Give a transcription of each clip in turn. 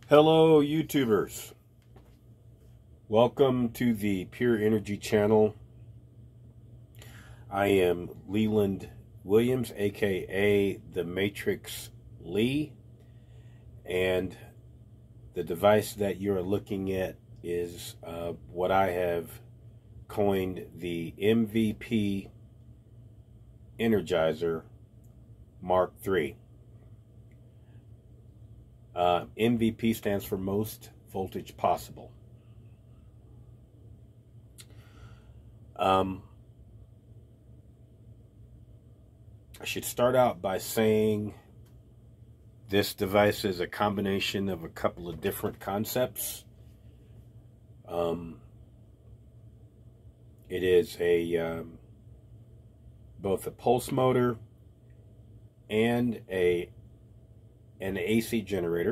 Hello, YouTubers. Welcome to the Pure Energy channel. I am Leland Williams, aka The Matrix Lee, and the device that you're looking at is what I have coined the MVP Energizer Mark III. MVP stands for most voltage possible. I should start out by saying this device is a combination of a couple of different concepts. It is both a pulse motor and an AC generator,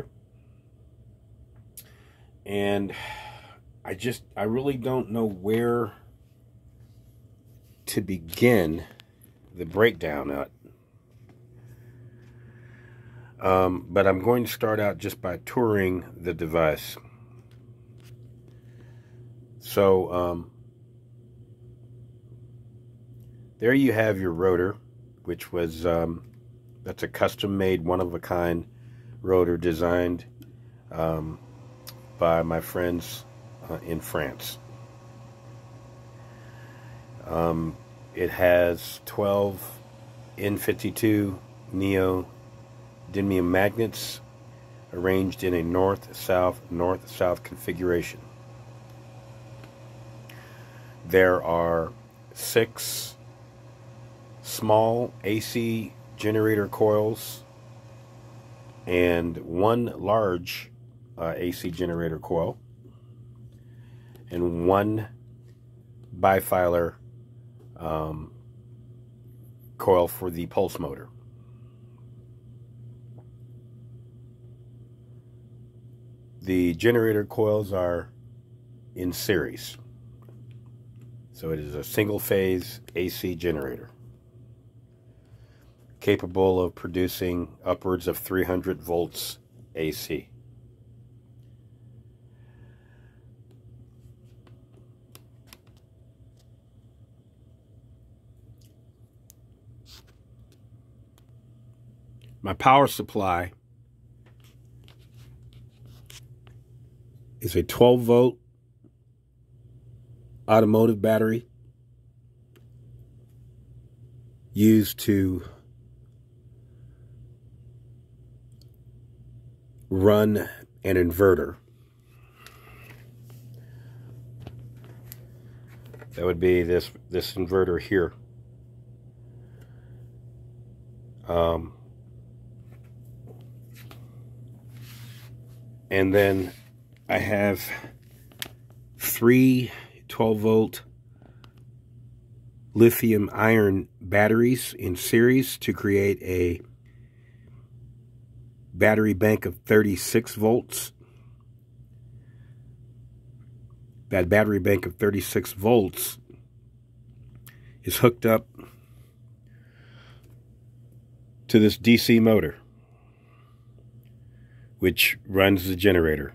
and I really don't know where to begin the breakdown at. But I'm going to start out just by touring the device. So there you have your rotor, which was that's a custom-made, one-of-a-kind rotor designed by my friends in France. It has 12 N52 neodymium magnets arranged in a north-south configuration. There are 6 small AC generator coils and 1 large AC generator coil and 1 bifilar coil for the pulse motor. The generator coils are in series, so it is a single phase AC generator capable of producing upwards of 300 volts AC. My power supply is a 12-volt automotive battery used to run an inverter. That would be this inverter here. And then I have 3 12-volt lithium iron batteries in series to create a battery bank of 36 volts. That battery bank of 36 volts is hooked up to this DC motor, which runs the generator.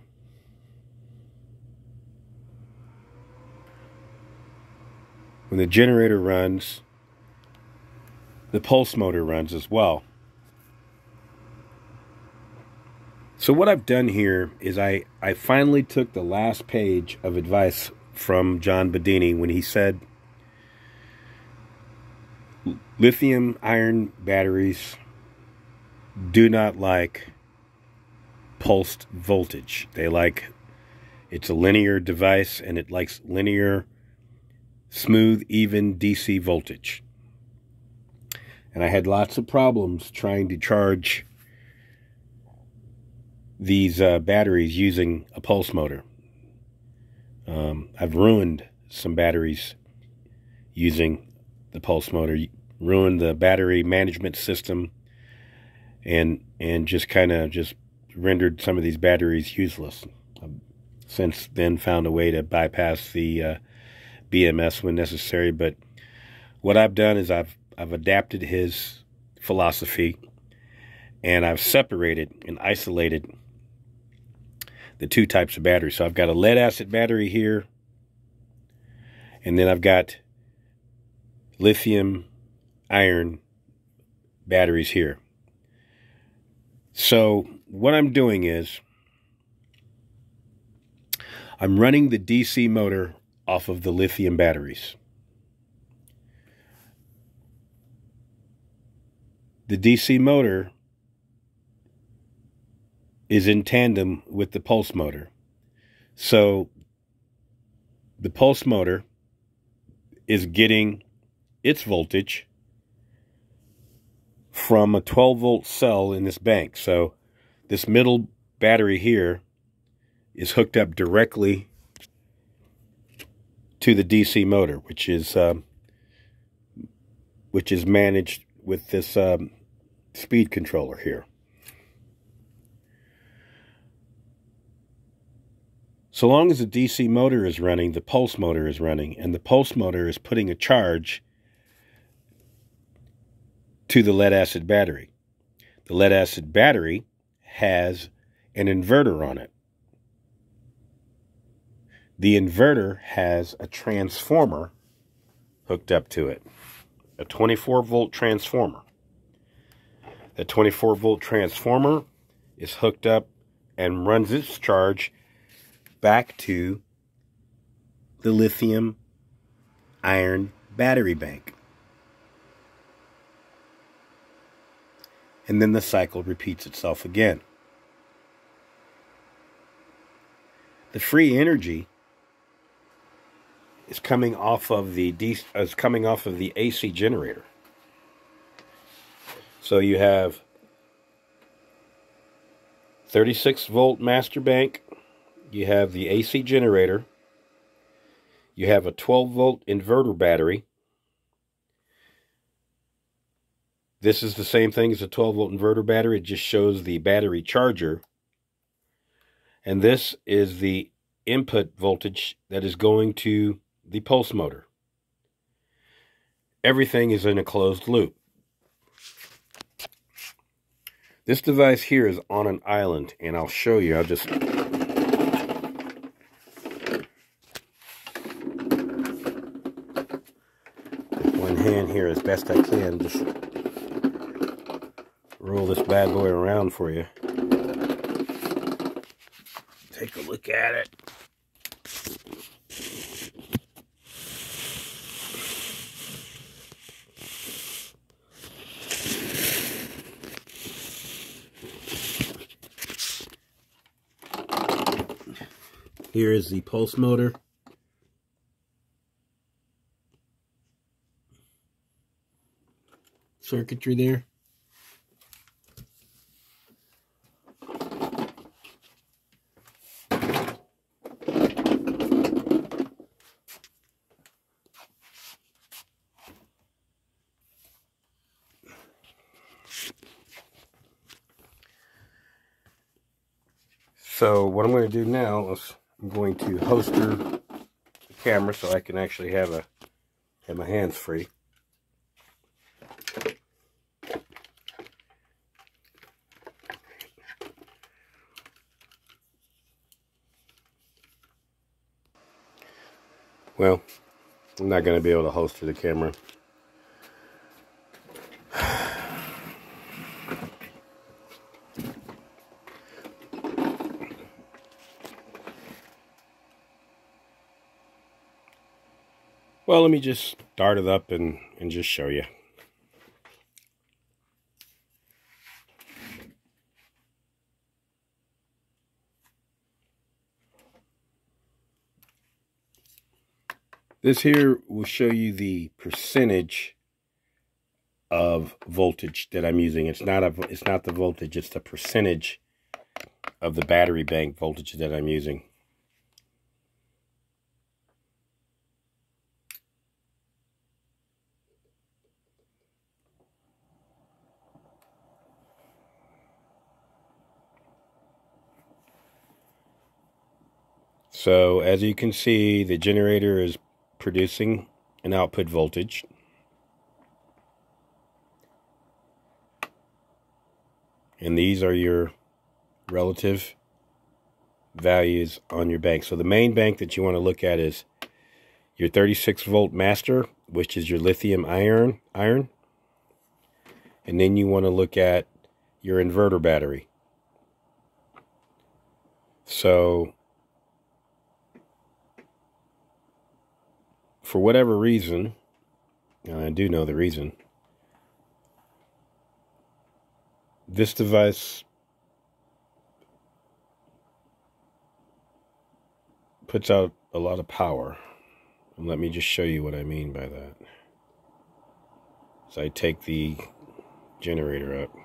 When the generator runs, the pulse motor runs as well. So what I've done here is I finally took the last page of advice from John Bedini when he said lithium iron batteries do not like pulsed voltage. It's a linear device, and it likes linear, smooth, even DC voltage. And I had lots of problems trying to charge these batteries using a pulse motor. I've ruined some batteries using the pulse motor, ruined the battery management system, and just rendered some of these batteries useless. I've since then found a way to bypass the BMS when necessary, but what I've done is I've adapted his philosophy, and I've separated and isolated the two types of batteries. So I've got a lead acid battery here, and then I've got lithium iron batteries here. So what I'm doing is I'm running the DC motor off of the lithium batteries. The DC motor is in tandem with the pulse motor. So the pulse motor is getting its voltage from a 12-volt cell in this bank. So this middle battery here is hooked up directly to the DC motor, which is managed with this speed controller here. So long as the DC motor is running, the pulse motor is running, and the pulse motor is putting a charge to the lead acid battery. The lead acid battery has an inverter on it. The inverter has a transformer hooked up to it, a 24-volt transformer. The 24-volt transformer is hooked up and runs its charge back to the lithium iron battery bank. And then the cycle repeats itself again. The free energy is coming off of the AC generator. So you have 36-volt master bank, you have the AC generator, you have a 12-volt inverter battery. This is the same thing as a 12-volt inverter battery, it just shows the battery charger. And this is the input voltage that is going to the pulse motor. Everything is in a closed loop. This device here is on an island, and I'll show you. I'll just put one hand here as best I can. Just roll this bad boy around for you. Take a look at it. Here is the pulse motor. Circuitry there. So what I'm going to do now is I'm going to holster the camera so I can actually have my hands free. Well, I'm not going to be able to holster the camera. Well, let me just start it up and just show you. This here will show you the percentage of voltage that I'm using. It's not the voltage, it's the percentage of the battery bank voltage that I'm using. So as you can see, the generator is producing an output voltage. And these are your relative values on your bank. So the main bank that you want to look at is your 36-volt master, which is your lithium iron. And then you want to look at your inverter battery. So for whatever reason, and I do know the reason, this device puts out a lot of power. And let me just show you what I mean by that. So I take the generator up.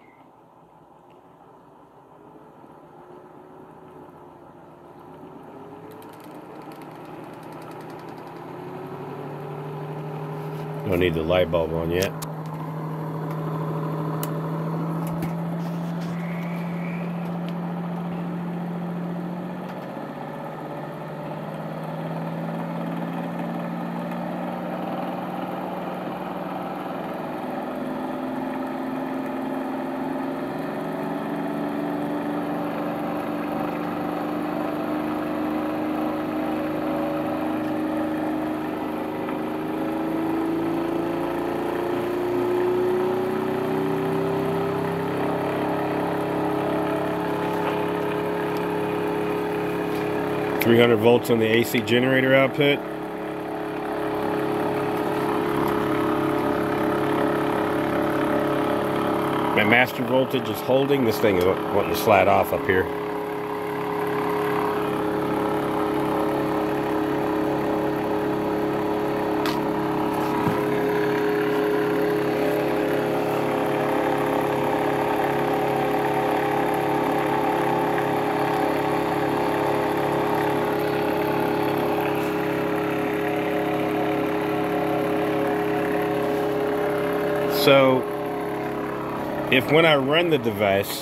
Don't need the light bulb on yet. .300 volts on the AC generator output. My master voltage is holding. This thing is wanting to slide off up here. So, if when I run the device,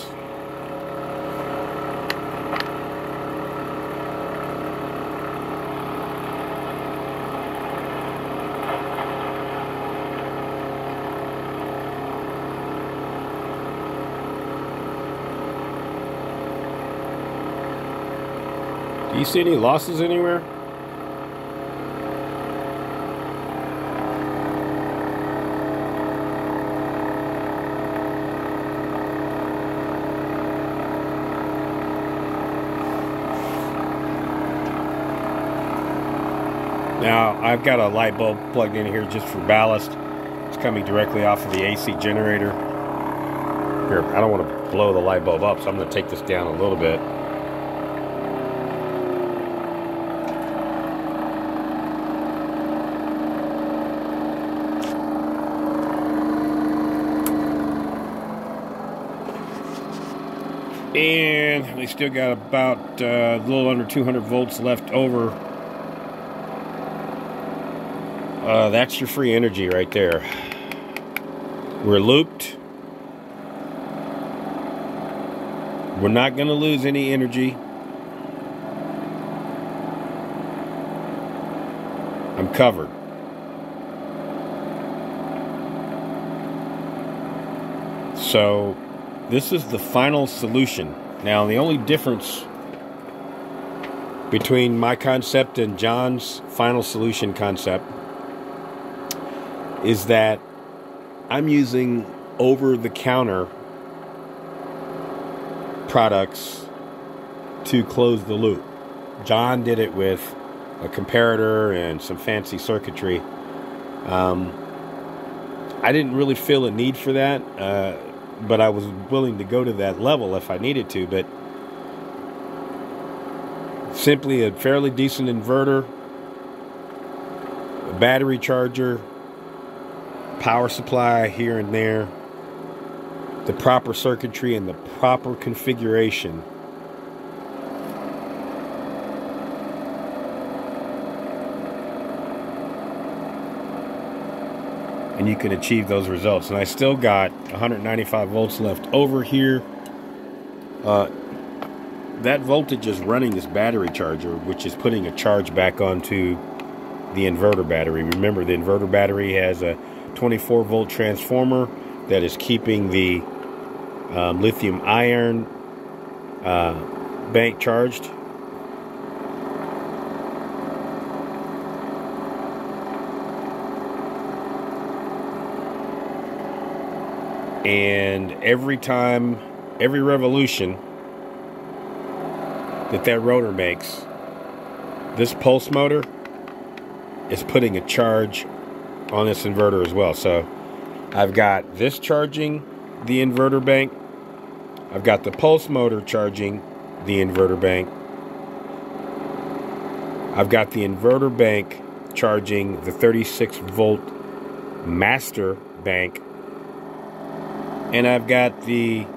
do you see any losses anywhere? Now, I've got a light bulb plugged in here just for ballast. It's coming directly off of the AC generator. Here, I don't want to blow the light bulb up, so I'm going to take this down a little bit. And we still got about a little under 200 volts left over. That's your free energy right there. We're looped. We're not going to lose any energy. I'm covered. So, this is the final solution. Now, the only difference between my concept and John's final solution concept is that I'm using over-the-counter products to close the loop. John did it with a comparator and some fancy circuitry. I didn't really feel a need for that, but I was willing to go to that level if I needed to. But simply a fairly decent inverter, a battery charger, power supply here and there, the proper circuitry and the proper configuration, and you can achieve those results. And I still got 195 volts left over here. That voltage is running this battery charger, which is putting a charge back onto the inverter battery. Remember, the inverter battery has a 24-volt transformer that is keeping the lithium iron bank charged. And every time, every revolution that rotor makes, this pulse motor is putting a charge on this inverter as well. So I've got this charging the inverter bank. I've got the pulse motor charging the inverter bank. I've got the inverter bank charging the 36 volt master bank. And I've got the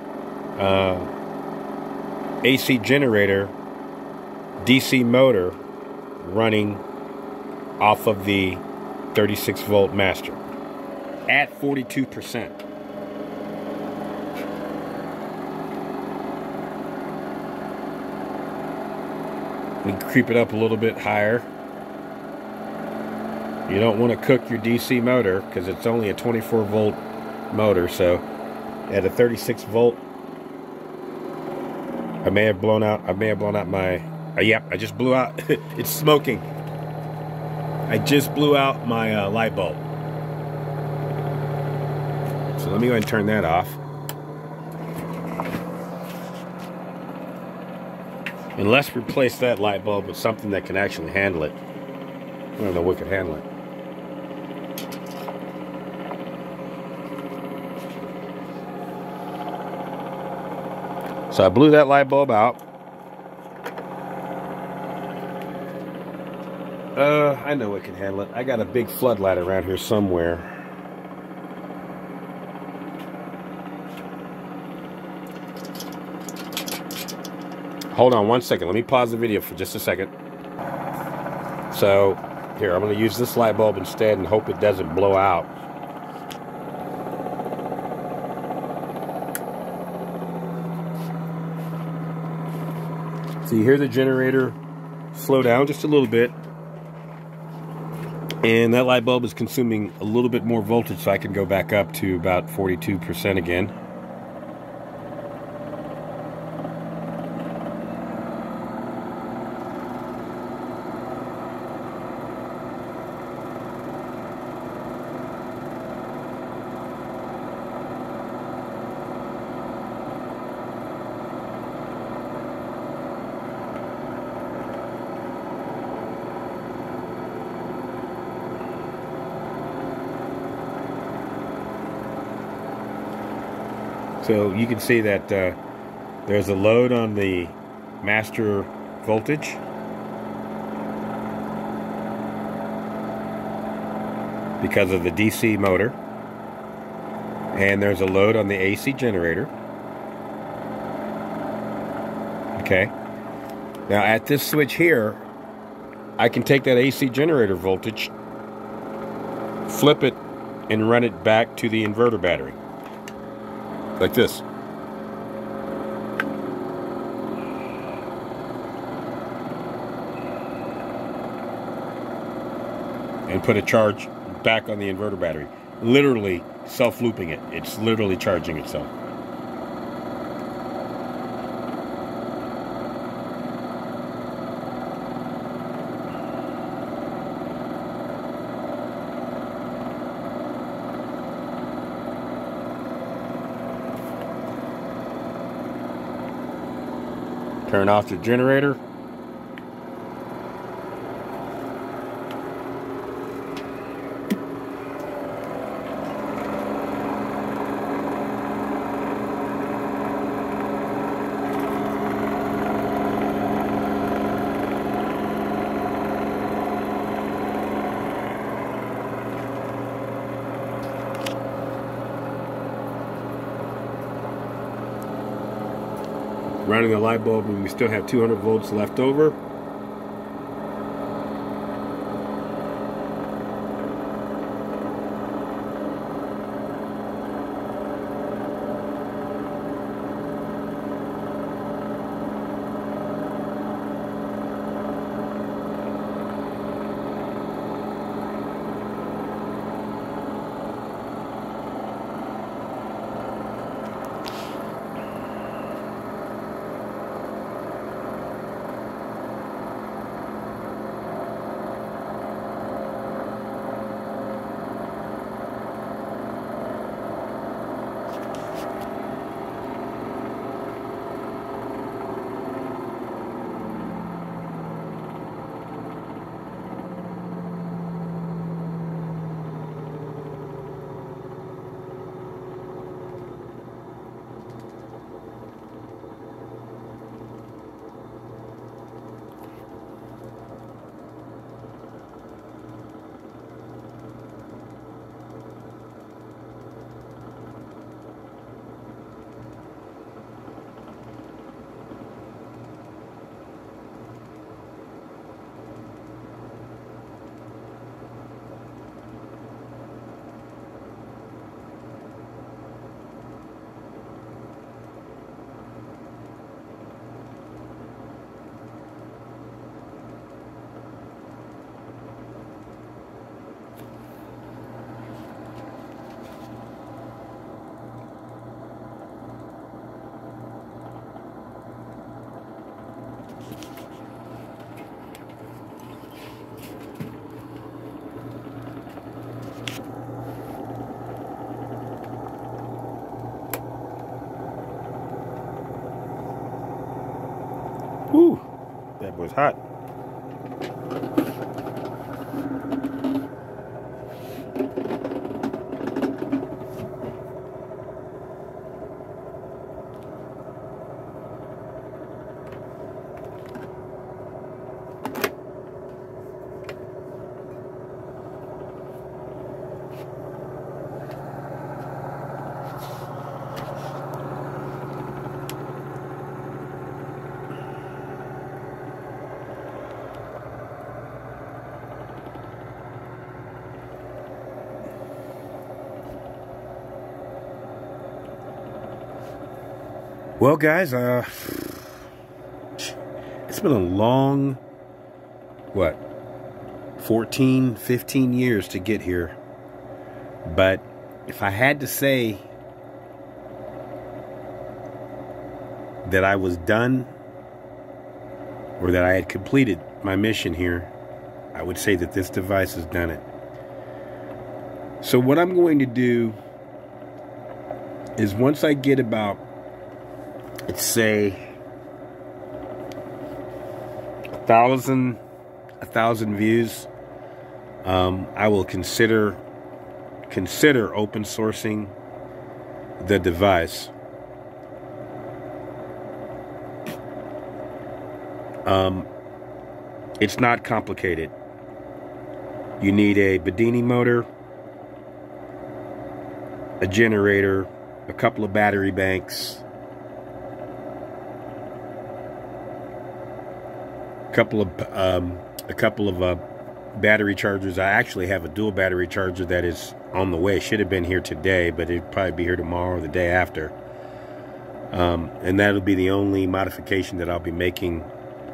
AC generator DC motor running off of the 36 volt master at 42%. We can creep it up a little bit higher. You don't want to cook your DC motor because it's only a 24 volt motor, so at a 36 volt, I may have blown out my, yep, I just blew out, it's smoking. I just blew out my light bulb. So let me go ahead and turn that off. And let's replace that light bulb with something that can actually handle it. I don't know what can handle it. So I blew that light bulb out. I know what can handle it. I got a big floodlight around here somewhere. Hold on one second. Let me pause the video for just a second. So, here, I'm going to use this light bulb instead and hope it doesn't blow out. So you hear the generator slow down just a little bit. And that light bulb is consuming a little bit more voltage, so I can go back up to about 42% again. So you can see that there's a load on the master voltage. Because of the DC motor. And there's a load on the AC generator. Okay. Now at this switch here, I can take that AC generator voltage, flip it, and run it back to the inverter battery. Like this. And put a charge back on the inverter battery. Literally self-looping it. It's literally charging itself. Turn off the generator. Running the light bulb, and we still have 200 volts left over. Whew, that was hot. Well, guys, it's been a long, 14, 15 years to get here. But if I had to say that I was done, or that I had completed my mission here, I would say that this device has done it. So what I'm going to do is, once I get about, let's say, 1,000 views, I will consider open sourcing the device. It's not complicated. You need a Bedini motor, a generator, a couple of battery banks, a couple of battery chargers. I actually have a dual battery charger that is on the way. It should have been here today, but it'll probably be here tomorrow or the day after. And that'll be the only modification that I'll be making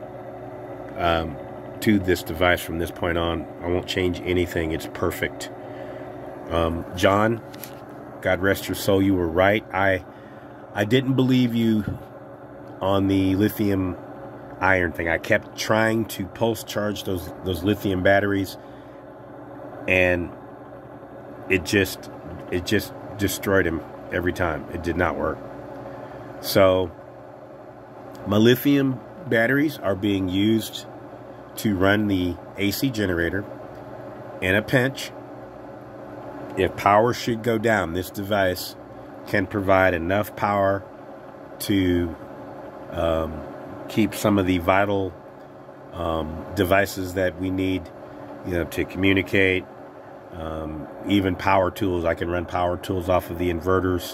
to this device from this point on. I won't change anything. It's perfect. John, God rest your soul, you were right. I didn't believe you on the lithium iron thing. I kept trying to pulse charge those lithium batteries, and it just destroyed him every time. It did not work. So my lithium batteries are being used to run the AC generator. In a pinch, if power should go down, this device can provide enough power to keep some of the vital devices that we need, to communicate. Even power tools. I can run power tools off of the inverters.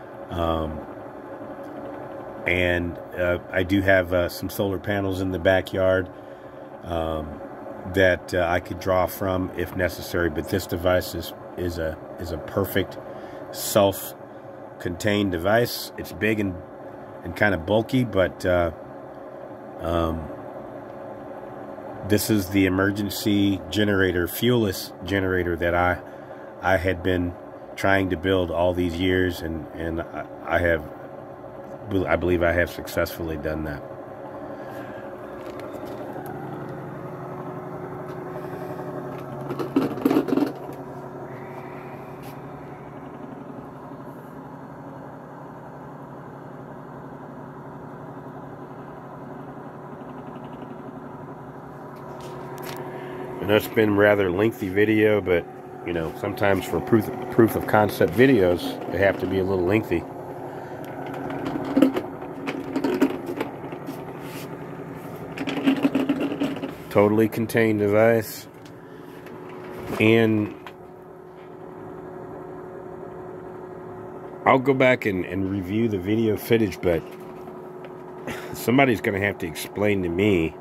And I do have some solar panels in the backyard that I could draw from if necessary. But this device is a perfect self-contained device. It's big and kind of bulky, but this is the emergency generator, fuelless generator that I had been trying to build all these years, and I believe I have successfully done that. I know it's been a rather lengthy video, but sometimes for proof of concept videos, they have to be a little lengthy. Totally contained device, and I'll go back and review the video footage, but somebody's going to have to explain to me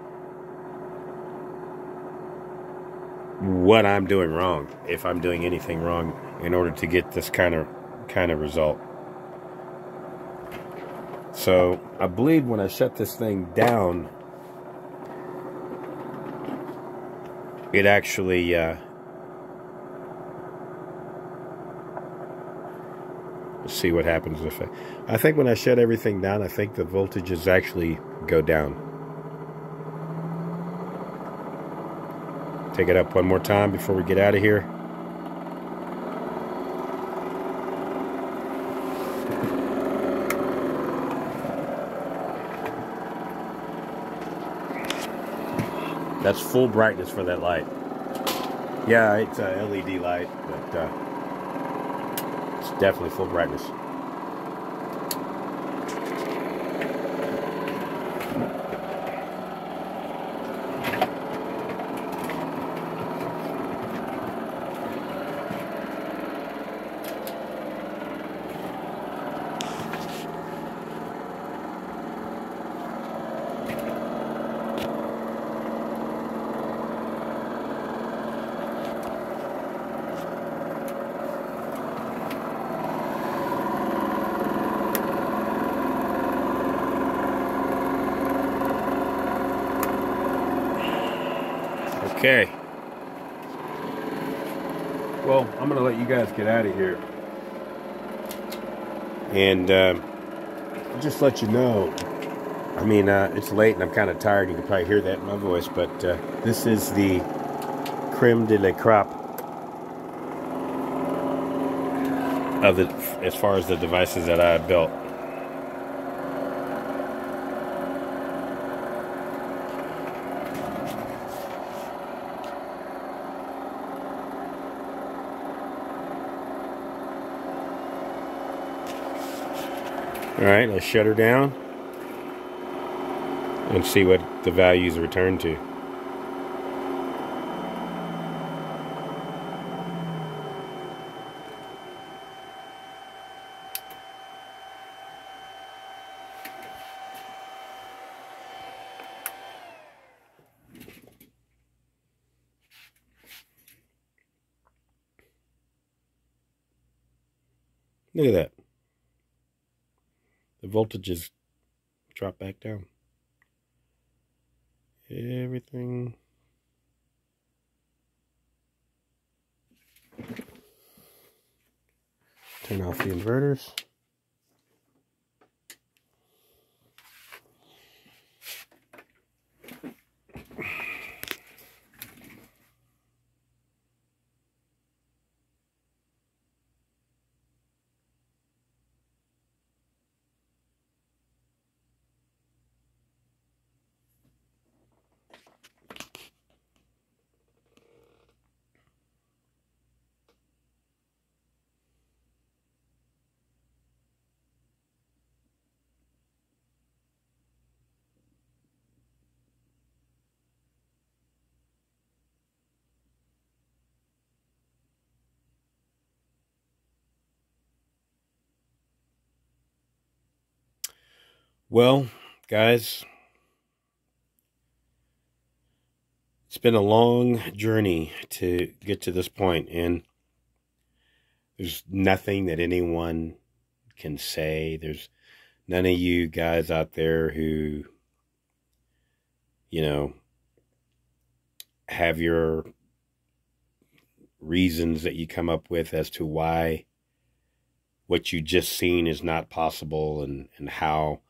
what I'm doing wrong, if I'm doing anything wrong, in order to get this kind of result. So I believe when I shut this thing down, it actually let's see what happens if I think when I shut everything down, I think the voltages actually go down. Take it up one more time before we get out of here. That's full brightness for that light. Yeah, it's a LED light, but it's definitely full brightness. Okay. Well, I'm going to let you guys get out of here. And just let you know, I mean, it's late and I'm kind of tired. You can probably hear that in my voice. But this is the creme de la crop of the, as far as the devices that I built. Alright, let's shut her down and see what the values return to. Look at that. The voltages drop back down. Everything. Turn off the inverters. Well, guys, it's been a long journey to get to this point, and there's nothing that anyone can say. There's none of you guys out there who, you know, have your reasons that you come up with as to why what you just seen is not possible, and how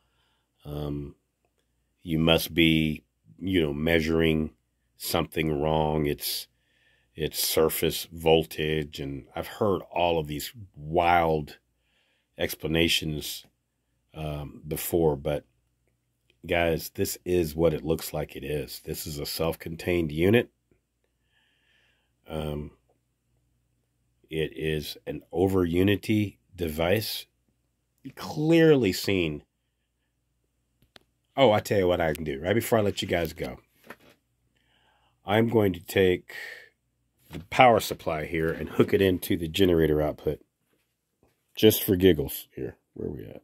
you must be, you know, measuring something wrong. It's surface voltage, and I've heard all of these wild explanations before, but guys, this is what it looks like it is. This is a self-contained unit. It is an over unity device. Clearly seen. Oh, I tell you what I can do right before I let you guys go. I'm going to take the power supply here and hook it into the generator output. Just for giggles here. Where are we at?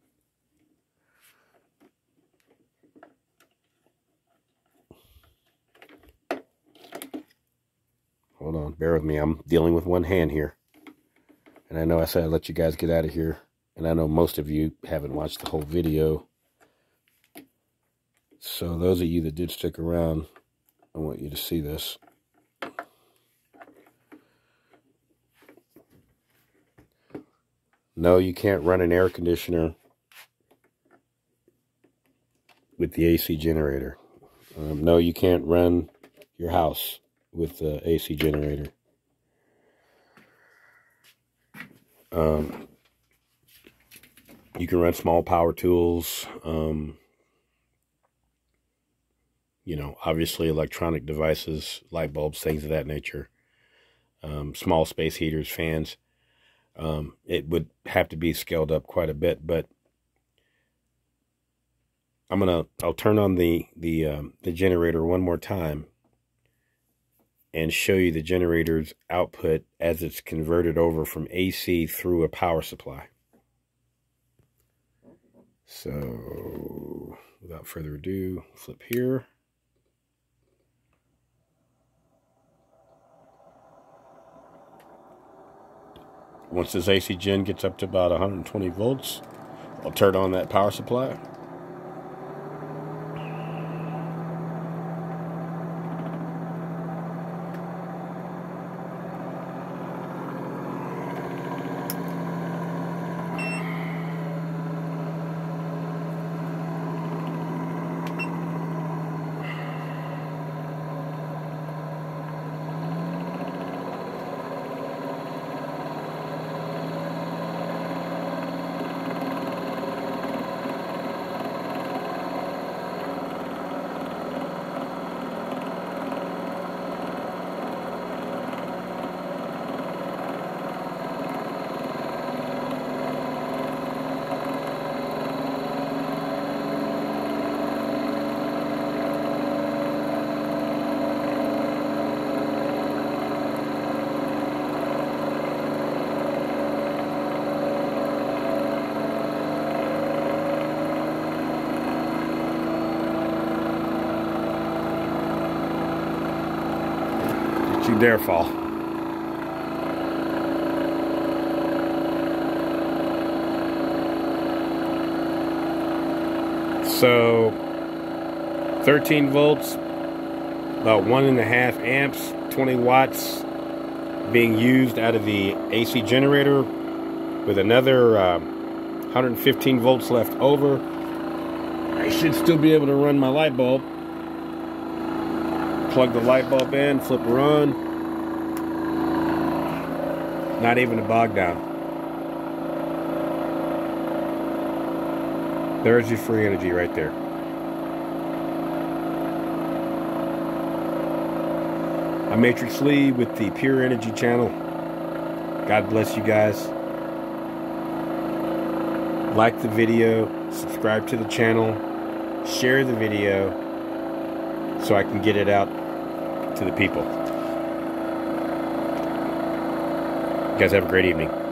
Hold on, bear with me. I'm dealing with one hand here. And I know I said I'd let you guys get out of here. And I know most of you haven't watched the whole video. So those of you that did stick around, I want you to see this. No, you can't run an air conditioner with the AC generator. No, you can't run your house with the AC generator. You can run small power tools. you know, obviously electronic devices, light bulbs, things of that nature, small space heaters, fans. It would have to be scaled up quite a bit, but I'll turn on the generator one more time and show you the generator's output as it's converted over from AC through a power supply. So, without further ado, flip here. Once this AC gen gets up to about 120 volts, I'll turn on that power supply. You dare fall. So 13 volts, about 1.5 amps, 20 watts being used out of the AC generator with another 115 volts left over. I should still be able to run my light bulb. Plug the light bulb in, flip her on. Not even a bog down. There's your free energy right there. I'm Matrix Lee with the Pure Energy channel. God bless you guys. Like the video, subscribe to the channel, share the video so I can get it out to the people. You guys have a great evening.